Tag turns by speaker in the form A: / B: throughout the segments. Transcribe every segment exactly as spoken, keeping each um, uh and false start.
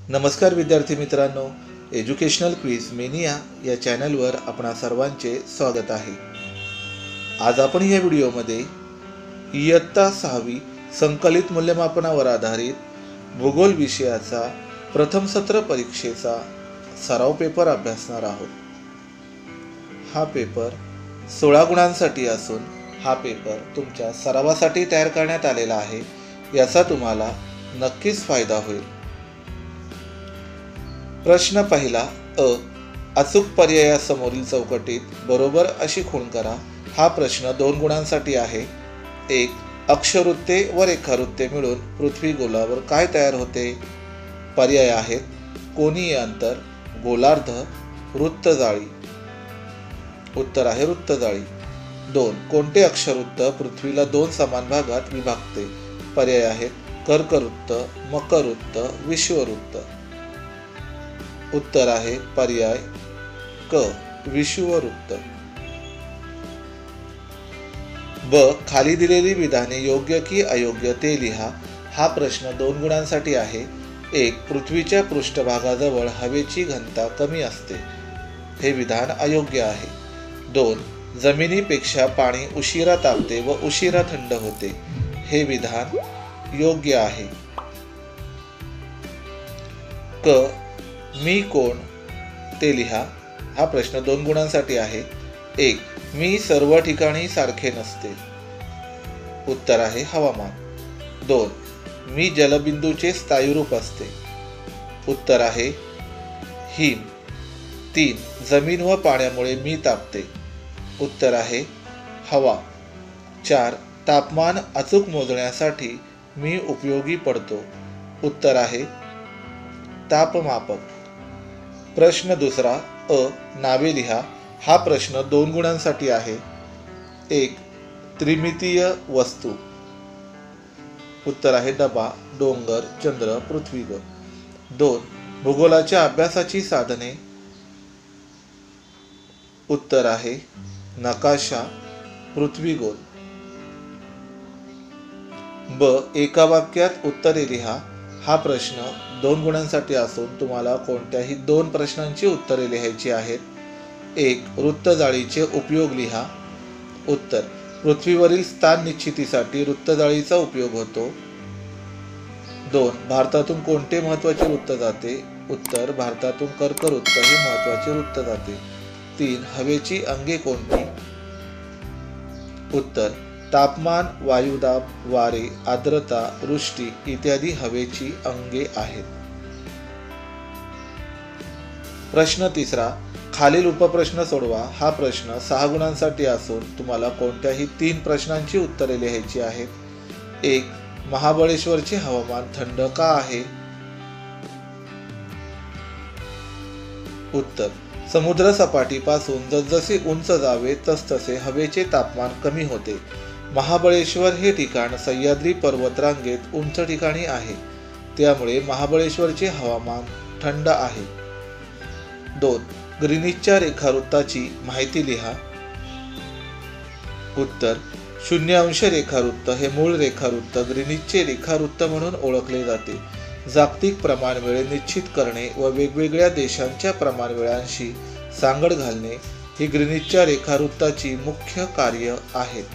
A: नमस्कार विद्यार्थी मित्रांनो, एज्युकेशनल क्विज मेनिया या चॅनलवर आपणा सर्वांचे स्वागत आहे। आज आपण या व्हिडिओमध्ये इयत्ता सहावी संकलित मूल्यमापनावर आधारित भूगोल विषयाचा प्रथम सत्र परीक्षेचा सराव पेपर अभ्यासणार आहोत। हा पेपर सोळा गुणांसाठी असून हा पेपर तुमच्या सरावासाठी तयार करण्यात आलेला आहे। याचा तुम्हाला नक्कीच फायदा होईल। प्रश्न पहिला अ, अचूक पर्यायासमोरील चौकटीत बरोबर अशी खूण करा। हा प्रश्न दोन गुणांसाठी आहे। एक, अक्षवृत्ते व रेखावृत्ते मिळून पृथ्वी गोलावर काय तयार होते? पर्याय आहेत कोनीय अंतर, गोलार्ध, वृत्तजाळी। उत्तर आहे वृत्तजाळी। दोन, कोणते अक्षवृत्त पृथ्वीला दोन समान भागात विभागते? पर्याय आहेत कर्कवृत्त, मकरवृत्त, विषुववृत्त। उत्तर आहे पर्याय क, विषुववृत्त। ब, खाली दिलेली विधाने योग्य की अयोग्य ते लिहा। हा प्रश्न दोन गुणांसाठी आहे। एक, पृथ्वीच्या पृष्ठभागाजवळ हवेची घनता कमी असते। हे विधान अयोग्य आहे। दोन, जमिनीपेक्षा पाणी उशिरा तापते व उशिरा थंड होते। हे विधान योग्य आहे। क, मी कोण ते लिहा। हा प्रश्न दोन गुणांसाठी आहे। एक, मी सर्व ठिकाणी सारखे नसते। उत्तर आहे हवामान। दोन, मी जलबिंदूचे स्थायी रूप असते। उत्तर आहे हिम। तीन, जमीन व पाण्यामुळे मी तापते। उत्तर आहे हवा। चार, तापमान अचूक मोजण्यासाठी मी उपयोगी पडतो। उत्तर आहे तापमापक। प्रश्न दुसरा अ, नावे लिहा। हा प्रश्न दोन गुणांसाठी आहे। एक, त्रिमितीय वस्तू। उत्तर आहे डबा, डोंगर, चंद्र, पृथ्वी गोल। दोन, भूगोलाच्या अभ्यासाची साधने। उत्तर आहे नकाशा, पृथ्वी गोल। ब, एका वाक्यात उत्तरे लिहा। हा प्रश्न दोन गुणांसाठी असून तुम्हाला कोणत्याही दोन प्रश्नांची उत्तरे लिहायची आहेत। एक, वृत्तजाळीचे उपयोग लिहा। उत्तर, पृथ्वीवरील स्थान निश्चितीसाठी वृत्तजाळीचा उपयोग होतो। दोन, भारतातून कोणते महत्त्वाचे वृत्त जाते? उत्तर, भारतातून कर्कवृत्त हे महत्त्वाचे वृत्त जाते। तीन, हवेची अंगे कोणती? उत्तर, तापमान, वायुदाब, वारे, आर्द्रता, वृष्टी इत्यादी हवेची अंगे आहेत। प्रश्न तिसरा, खालील उपप्रश्न सोडवा। हा प्रश्न सहा गुणांसाठी असून तुम्हाला कोणत्याही तीन प्रश्नांची उत्तरे लिहायची आहेत। एक, महाबळेश्वरचे हवामान थंड का आहे? उत्तर, समुद्र सपाटीपासून जसजसे उंच जावे तसतसे हवेचे तापमान कमी होते। महाबळेश्वर हे ठिकाण सह्याद्री पर्वतरांगेत उंच ठिकाणी आहे, त्यामुळे महाबळेश्वरचे हवामान थंड आहे। दोन, ग्रीनिचच्या रेखावृत्ताची माहिती लिहा। उत्तर, शून्य अंश रेखावृत्त हे मूळ रेखावृत्त ग्रीनिचचे रेखावृत्त म्हणून ओळखले जाते। जागतिक प्रमाणवेळ निश्चित करणे व वेगवेगळ्या देशांच्या प्रमाणवेळांशी सांगड घालणे ही ग्रीनिचच्या रेखावृत्ताची मुख्य कार्य आहेत।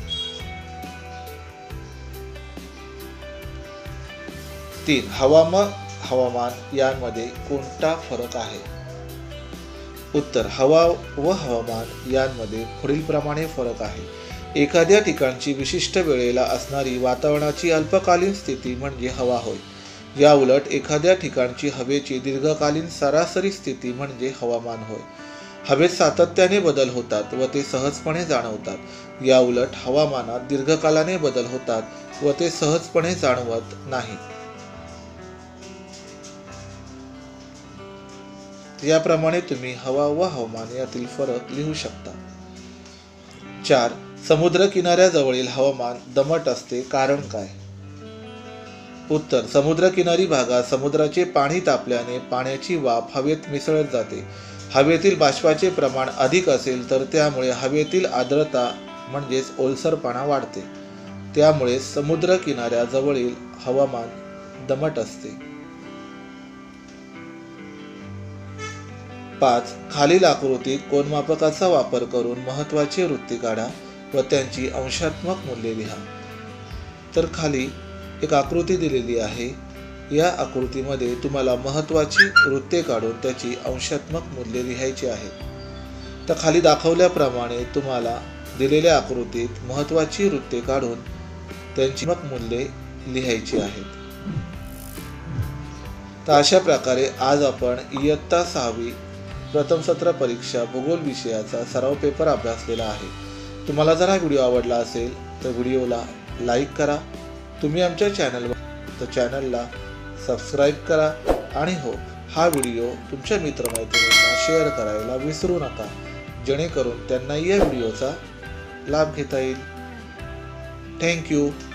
A: तीन, हवामान हवामान यांमध्ये कोणता फरक आहे? उत्तर, हवा व हवामान यांमध्ये पुढील प्रमाणे फरक आहे। एखाद्या ठिकाणची विशिष्ट वेळेला असणारी वातावरणाची अल्पकालीन स्थिती म्हणजे हवा होय। या उलट एखाद्या ठिकाणची हवेची दीर्घकालीन सरासरी स्थिती म्हणजे हवामान होय। हवेत सातत्याने बदल होतात व ते सहजपणे जाणवतात। या उलट हवामानात दीर्घकालाने बदल होतात व ते सहजपणे जाणवत नाहीत। याप्रमाणे तुम्ही हवा व हवामान यातील फरक लिहू शकता। चार, समुद्र किनाऱ्याजवळील हवामान दमट असते, कारण काय? उत्तर, समुद्रकिनारी भागात समुद्राचे पाणी तापल्याने पाण्याची वाफ हवेत मिसळत जाते। हवेतील बाष्पाचे प्रमाण अधिक असेल तर त्यामुळे हवेतील आर्द्रता म्हणजेच ओलसरपणा वाढते। त्यामुळे समुद्र किनाऱ्याजवळील हवामान दमट असते। पाच. खालील आकृतीत कोनमापकाचा वापर करून महत्त्वाची वृत्ती काढा व त्यांची अंशात्मक मूल्ये लिहा. तर खाली एक आकृती दिलेली आहे. या आकृतीमध्ये तुम्हाला महत्त्वाची वृत्ते काढून त्याची अंशात्मक मूल्ये लिहायची आहेत. तर खाली दाखवल्याप्रमाणे तुम्हाला दिलेल्या आकृतीत महत्त्वाची वृत्ते काढून त्यांची मूल्ये लिहायची आहेत. तर अशा प्रकारे आज आपण इयत्ता सहावी प्रथम सत्र परीक्षा भूगोल विषयाचा सराव पेपर अभ्यासलेला आहे. तुम्हाला जर हा व्हिडिओ आवडला असेल तर व्हिडिओला लाईक करा. तुम्ही आमच्या चॅनलवर तर चॅनलला सबस्क्राईब करा आणि हो हा व्हिडिओ तुमच्या मित्रमैत्रिणींना शेअर करायला विसरू नका, जेणेकरून त्यांनाही या व्हिडिओचा लाभ घेता येईल. थँक्यू.